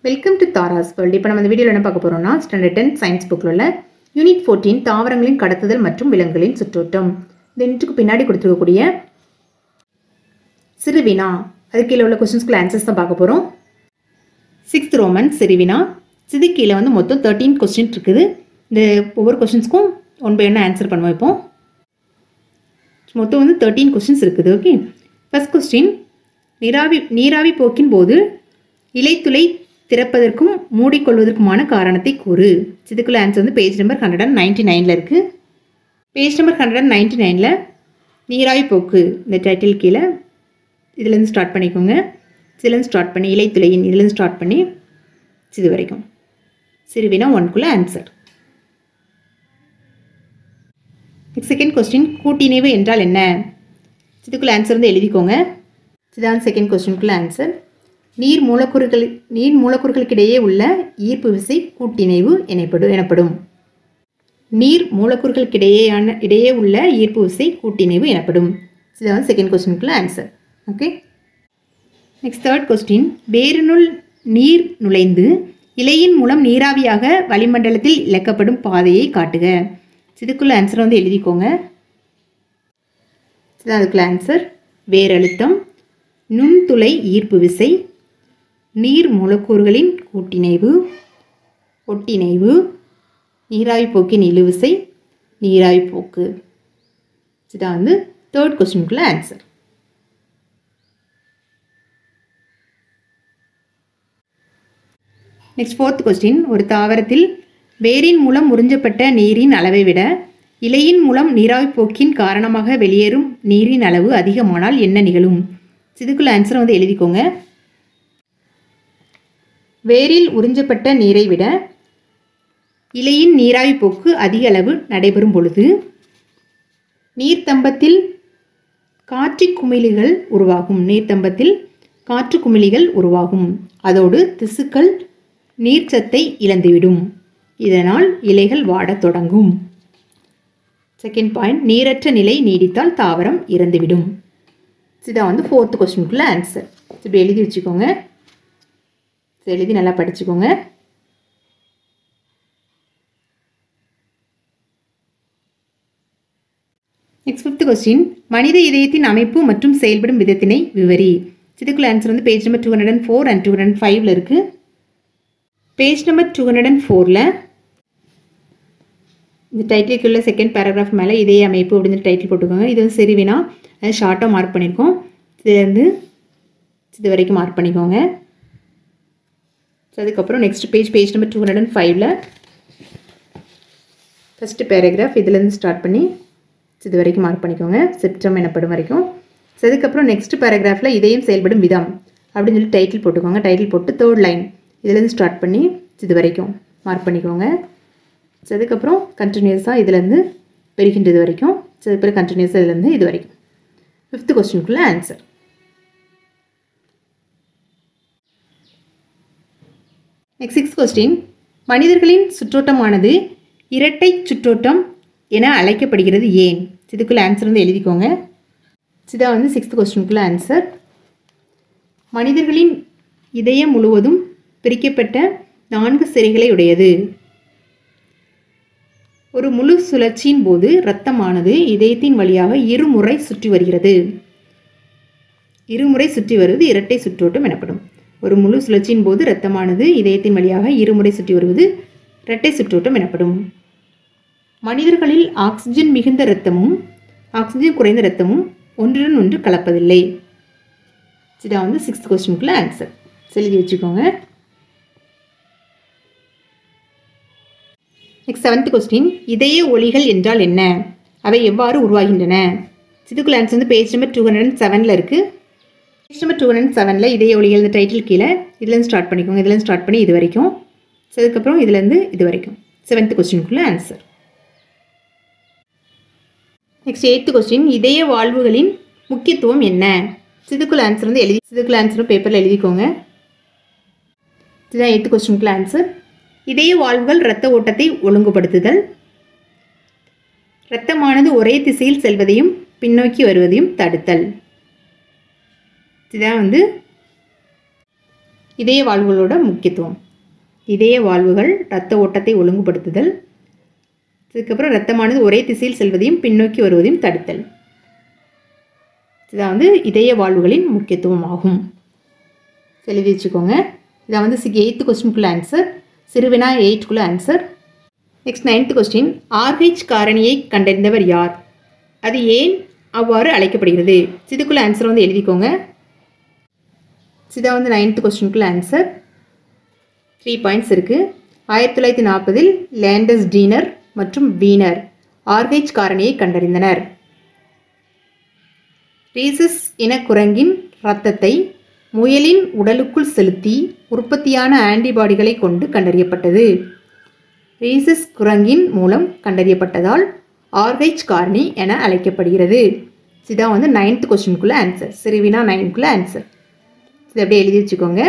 Welcome to Tara's world. இப்போ நம்ம இந்த வீடியோவில் என்ன பார்க்க போகிறோம்னா ஸ்டாண்டர்ட் 10 சயின்ஸ் புக்கில் உள்ள யூனிட் 14 தாவரங்களின் கடத்துதல் மற்றும் விலங்குகளின் சுற்றோட்டம். இந்த யூனிட்டுக்கு பின்னாடி கொடுத்துருக்கக்கூடிய சிறுவினா அது கீழே உள்ள கொஸ்டின்ஸ்க்குள்ள ஆன்சர்ஸ் தான் பார்க்க போகிறோம். 6th ரோமன் சிறுவினா இது கீழே வந்து மொத்தம் 13 கொஸ்டின் இருக்குது. இந்த ஒவ்வொரு கொஸ்டின்ஸ்க்கும் 1 by 1 ஆன்சர் பண்ணுவோம். இப்போ மொத்தம் வந்து 13 கொஸ்டின்ஸ் இருக்குது. ஓகே, ஃபர்ஸ்ட் கொஸ்டின், நீராவி போக்கின் போது இலைத்துளை திறப்பதற்கும் மூடிக்கொள்வதற்குமான காரணத்தை கூறு. இதுக்குள்ள ஆன்சர் வந்து பேஜ் நம்பர் 199 இருக்குது. பேஜ் நம்பர் 199 நீராவி போக்கு இந்த டைட்டில் கீழே இதுலேருந்து ஸ்டார்ட் பண்ணிக்கோங்க. இதுலேருந்து ஸ்டார்ட் பண்ணி இலைத்துளையின் இதுலேருந்து ஸ்டார்ட் பண்ணி இது வரைக்கும் சிறுவினா 1க்குள்ள ஆன்சர். செகண்ட் கொஸ்டின், கூட்டிணைவு என்றால் என்ன? இதுக்குள்ள ஆன்சர் வந்து எழுதிக்கோங்க. இதுதான் செகண்ட் கொஸ்டினுக்குள்ள ஆன்சர். நீர் மூலக்கூறுகளுக்கிடையே உள்ள ஈர்ப்பு விசை கூட்டிணைவு எனப்படும். நீர் மூலக்கூறுகளுக்கிடையே உள்ள ஈர்ப்பு விசை கூட்டிணைவு எனப்படும். இதுதான் செகண்ட் கொஸ்டினுக்குள்ள answer. Okay, next third question, வேரினுள் நீர் நுழைந்து இலையின் மூலம் நீராவியாக வளிமண்டலத்தில் இழக்கப்படும் பாதையை காட்டுக. இதுக்குள்ள ஆன்சர் வந்து எழுதிக்கோங்க. இதுதான் அதுக்குள்ள ஆன்சர். வேரழுத்தம், நுண்துளை ஈர்ப்பு விசை, நீர் மூலக்கூறுகளின் கூட்டிணைவு, ஒட்டிணைவு, நீராவி போக்கின் இழுவிசை, நீராவி போக்கு. இதுதான் வந்து தேர்ட் கொஸ்டினுக்குள்ள ஆன்சர். நெக்ஸ்ட் ஃபோர்த் கொஸ்டின், ஒரு தாவரத்தில் வேரின் மூலம் உறிஞ்சப்பட்ட நீரின் அளவை விட இலையின் மூலம் நீராவி போக்கின் காரணமாக வெளியேறும் நீரின் அளவு அதிகமானால் என்ன நிகழும்? இதுக்குள்ள ஆன்சர் வந்து எழுதிக்கோங்க. வேரில் உறிஞ்சப்பட்ட நீரை விட இலையின் நீராவி போக்கு அதிக அளவு நடைபெறும் பொழுது நீர்த்தம்பத்தில் காற்று குமிழிகள் உருவாகும். அதோடு திசுக்கள் நீர்ச்சத்தை இழந்துவிடும். இதனால் இலைகள் வாடத் தொடங்கும். செகண்ட் பாயிண்ட், நீரற்ற நிலை நீடித்தால் தாவரம் இறந்துவிடும். இதுதான் வந்து ஃபோர்த் கொஸ்டினுக்குள்ள ஆன்சர். இப்படி எழுதி வச்சுக்கோங்க. எழுதி நல்லா படிச்சுக்கோங்க. நெக்ஸ்ட் ஃபிஃப்த் கொஸ்டின், மனித இதயத்தின் அமைப்பு மற்றும் செயல்படும் விதத்தினை விவரி. இதுக்குள்ள ஆன்சர் வந்து பேஜ் நம்பர் 204 and 205 இருக்குது. பேஜ் நம்பர் 204 இந்த டைட்டிலுக்குள்ள செகண்ட் பேராகிராஃப் மேலே இதய அமைப்பு அப்படின்னு டைட்டில் போட்டுக்கோங்க. இது வந்து சிறுவினா, அது ஷார்ட்டாக மார்க் பண்ணியிருக்கோம். இதுலேருந்து இது வரைக்கும் மார்க் பண்ணிக்கோங்க. ஸோ அதுக்கப்புறம் next page number 205 first paragraph இதுலேருந்து ஸ்டார்ட் பண்ணி இது வரைக்கும் மார்க் பண்ணிக்கோங்க, சிப்டம் எனப்படும் வரைக்கும். ஸோ அதுக்கப்புறம் நெக்ஸ்ட் பேராகிராஃபில் இதயம் செயல்படும் விதம் அப்படின்னு சொல்லி டைட்டில் போட்டுக்கோங்க. டைட்டில் போட்டு தேர்ட் லைன் இதுலேருந்து ஸ்டார்ட் பண்ணி இது வரைக்கும் மார்க் பண்ணிக்கோங்க. ஸோ அதுக்கப்புறம் கண்டினியூஸாக இதுலேருந்து பெருகின்றது வரைக்கும். ஸோ அதுக்கப்புறம் கண்டினியூஸாக இதுலேருந்து இது வரைக்கும். ஃபிஃப்த் கொஸ்டினுக்குள்ள ஆன்சர். நெக்ஸ்ட் சிக்ஸ்த் கொஸ்டின், மனிதர்களின் சுற்றோட்டமானது இரட்டை சுற்றோட்டம் என அழைக்கப்படுகிறது ஏன்? இதுக்குள்ள ஆன்சர் வந்து எழுதிக்கோங்க. இதுதான் வந்து சிக்ஸ்த் கொஸ்டினுக்குள்ள ஆன்சர். மனிதர்களின் இதயம் முழுவதும் பிரிக்கப்பட்ட 4 சிரைகளை உடையது. ஒரு முழு சுழற்சியின் போது இரத்தமானது இதயத்தின் வழியாக இருமுறை சுற்றி வருகிறது. இருமுறை சுற்றி வருவது இரட்டை சுற்றோட்டம் எனப்படும். ஒரு முழு சுழற்சியின் போது இரத்தமானது இதயத்தின் வழியாக இருமுறை சுற்றி வருவது இரட்டை சுற்றோட்டம் எனப்படும். மனிதர்களில் ஆக்சிஜன் மிகுந்த இரத்தமும் ஆக்சிஜன் குறைந்த இரத்தமும் ஒன்றுடன் ஒன்று கலப்பதில்லை. இதுதான் வந்து சிக்ஸ்த் கொஸ்டினுக்குள்ள ஆன்சர். எழுதி வச்சுக்கோங்க. நெக்ஸ்ட் செவன்த் கொஸ்டின், இதய ஒலிகள் என்றால் என்ன? அவை எவ்வாறு உருவாகின்றன? இதுக்குள்ள ஆன்சர் வந்து பேஜ் நம்பர் 207 இருக்குது. பேஜ் நம்பர் 207 இதய ஒலிகள் இந்த டைட்டில் கீழே இதுலேருந்து ஸ்டார்ட் பண்ணிக்கோங்க. இதுலேருந்து ஸ்டார்ட் பண்ணி இது வரைக்கும். ஸோ அதுக்கப்புறம் இதுலேருந்து இது வரைக்கும் செவன்த் கொஸ்டினுக்குள்ள ஆன்சர். நெக்ஸ்ட் எய்த் கொஸ்டின், இதய வாழ்வுகளின் முக்கியத்துவம் என்ன? இதுக்குள்ள ஆன்சர் வந்து இதுக்குள்ள ஆன்சரும் பேப்பரில் எழுதிக்கோங்க. இதுதான் எய்த் கொஸ்டினுக்குள்ள ஆன்சர். இதய வாழ்வுகள் இரத்த ஓட்டத்தை ஒழுங்குபடுத்துதல், இரத்தமானது ஒரே திசையில் செல்வதையும் பின்னோக்கி வருவதையும் தடுத்தல். இதுதான் வந்து இதய வாழ்வுகளோட முக்கியத்துவம். இதய வாழ்வுகள் இரத்த ஓட்டத்தை ஒழுங்குபடுத்துதல், அதுக்கப்புறம் இரத்தமானது ஒரே திசையில் செல்வதையும் பின்னோக்கி வருவதையும் தடுத்தல். இதான் வந்து இதய வாழ்வுகளின் முக்கியத்துவம் ஆகும். எழுதி வச்சுக்கோங்க. இதான் வந்து 8th கொஸ்டினுக்குள்ள ஆன்சர். சிறுவினா 8க்குள்ள answer. Next 9th question. RH காரணியை கண்டறிந்தவர் யார்? அது ஏன் அவ்வாறு அழைக்கப்படுகிறது? இதுக்குள்ள ஆன்சர் வந்து எழுதிக்கோங்க. இதான் வந்து 9th கொஸ்டினுக்குள்ள ஆன்சர். 3 பாயிண்ட்ஸ் இருக்குது. 1940 லேண்டஸ் டீனர் மற்றும் வீனர் RH காரணியை கண்டறிந்தனர். ரீசஸ் இன குரங்கின் இரத்தத்தை முயலின் உடலுக்குள் செலுத்தி உற்பத்தியான ஆன்டிபாடிகளை கொண்டு கண்டறியப்பட்டது. ரீசஸ் குரங்கின் மூலம் கண்டறியப்பட்டதால் RH காரணி என அழைக்கப்படுகிறது. இதுதான் வந்து 9th கொஸ்டினுக்குள்ள ஆன்சர். சிறுவினா 9க்குள்ள ஆன்சர். இதை அப்படியே எழுதி வச்சுக்கோங்க.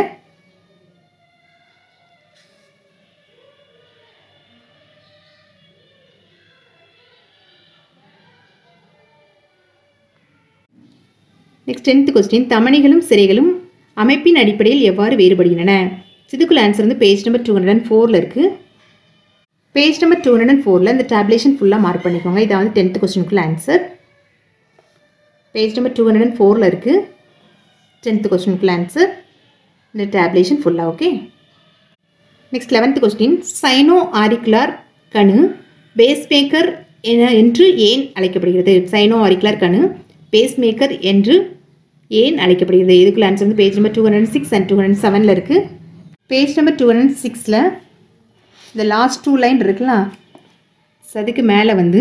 Next 10th question. தமனிகளும் சிரைகளும் அமைப்பின் அடிப்படையில் எவ்வாறு வேறுபடுகின்றன? இதுக்குள்ள ஆன்சர் வந்து பேஜ் நம்பர் 204 இருக்குது. பேஜ் நம்பர் 204 இந்த டேப்லேஷன் ஃபுல்லாக மார்க் பண்ணிக்கோங்க. இதான் வந்து 10th கொஸ்டினுக்குள்ள ஆன்சர். பேஜ் நம்பர் 204 இருக்குது 10th கொஸ்டினுக்குள்ள ஆன்சர். இந்த டேப்லேஷன் ஃபுல்லாக. Okay. Next 11th question. Sino auricular கணு பேஸ்மேக்கர் என்று ஏன் அழைக்கப்படுகிறது? சைனோ ஆரிக்குலார் கணு பேஸ்மேக்கர் என்று ஏன் அழைக்கப்படுகிறது? இதுக்குள்ள ஆன்சர் வந்து பேஜ் நம்பர் 206 அண்ட் 207 இருக்குது. பேஜ் நம்பர் 206 இந்த லாஸ்ட் 2 லைன் இருக்கலாம். அதுக்கு மேலே வந்து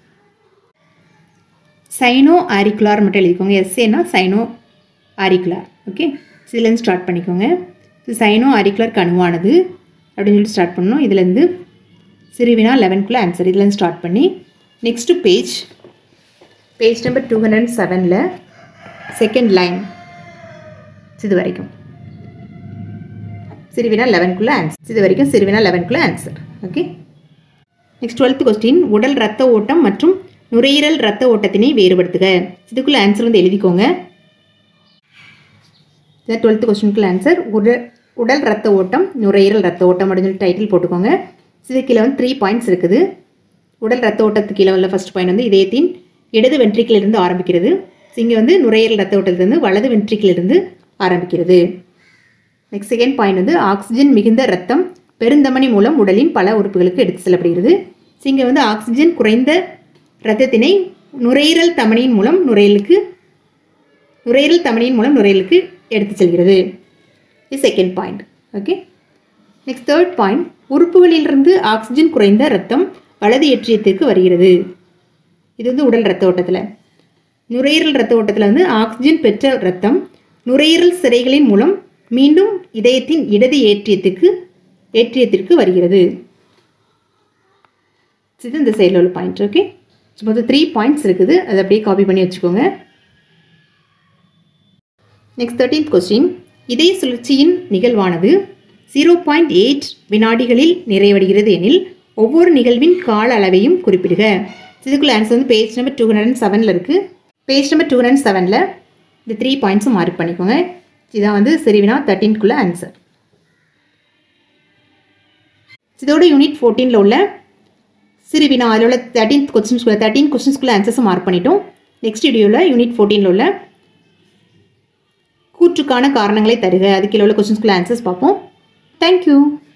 சைனோ ஆரிக்குலார் மட்டும் எழுதிக்கோங்க. எஸ்ஏனா சைனோ ஆரிக்குலார். ஓகே. இதுலேருந்து ஸ்டார்ட் பண்ணிக்கோங்க. இது சைனோ ஆரிக்குலார் கணுவானது அப்படின்னு சொல்லிட்டு ஸ்டார்ட் பண்ணணும். இதுலேருந்து சிறுவினா 11க்குள்ள ஆன்சர். இதுலேருந்து ஸ்டார்ட் பண்ணி next page number 207 second line இது வரைக்கும் சிறுவினா 11க்குள்ள ஆன்சர். இது வரைக்கும் சிறுவினா 11க்குள்ள answer. Okay. Next 12th question. உடல் இரத்த ஓட்டம் மற்றும் நுரையீரல் இரத்த ஓட்டத்தினை வேறுபடுத்துக. இதுக்குள்ள ஆன்சர் வந்து எழுதிக்கோங்க. 12th கொஸ்டினுக்குள்ள answer. உடல் இரத்த ஓட்டம் நுரையீரல் இரத்த ஓட்டம் அப்படின்னு சொல்லி டைட்டில் போட்டுக்கோங்க. இது கீழே வந்து 3 பாயிண்ட்ஸ் இருக்குது. உடல் இரத்த ஓட்டத்துக்கு கீழே உள்ள ஃபர்ஸ்ட் பாயிண்ட் வந்து இதயத்தின் இடது வென்ட்ரிக்கிலிருந்து ஆரம்பிக்கிறது. இங்கே வந்து நுரையீரல் இரத்த ஓட்டத்திலிருந்து வலது வென்ட்ரிக்கிலிருந்து ஆரம்பிக்கிறது. நெக்ஸ்ட் செகண்ட் பாயிண்ட் வந்து ஆக்சிஜன் மிகுந்த இரத்தம் பெருந்தமனி மூலம் உடலின் பல உறுப்புகளுக்கு எடுத்து செல்லப்படுகிறது. இங்கே வந்து ஆக்சிஜன் குறைந்த இரத்தத்தினை நுரையீரல் தமனியின் மூலம் நுரையீரலுக்கு எடுத்து செல்கிறது. இது second point. Okay. Next third point. உறுப்புகளிலிருந்து ஆக்சிஜன் குறைந்த இரத்தம் வலது ஏற்றியத்திற்கு வருகிறது. இது வந்து உடல் இரத்த ஓட்டத்தில். நுரையீரல் இரத்த ஓட்டத்தில் வந்து ஆக்சிஜன் பெற்ற இரத்தம் நுரையீரல் சிரைகளின் மூலம் மீண்டும் இதயத்தின் இடது ஏற்றியத்திற்கு வருகிறது. இது இந்த சைடில் உள்ள பாயிண்ட். ஓகே. மொத்தம் 3 பாயிண்ட்ஸ் இருக்குது. அதை அப்படியே காப்பி பண்ணி வச்சுக்கோங்க. Next 13th question. இதய சுழற்சியின் நிகழ்வானது 0.8 வினாடிகளில் நிறைவடைகிறது எனில் ஒவ்வொரு நிகழ்வின் கால அளவையும் குறிப்பிடுக. இதுக்குள்ள ஆன்சர் வந்து பேஜ் நம்பர் 207 இருக்குது. பேஜ் நம்பர் 207 இந்த 3 பாயிண்ட்ஸும் மார்க் பண்ணிக்கோங்க. இதுதான் வந்து சிறுவினா 13க்குள்ள ஆன்சர். இதோட யூனிட் 14 உள்ள சிறுவினா அதில் உள்ள 13 கொஸ்டின்ஸ்குள்ள ஆன்சர்ஸும் மார்க் பண்ணிட்டோம். நெக்ஸ்ட் வீடியோவில் யூனிட் 14 உள்ள கூற்றுக்கான காரணங்களை தருக அதுக்கு உள்ள கொஸ்டின்ஸ்குள்ள ஆன்சர்ஸ் பார்ப்போம். தேங்க்யூ.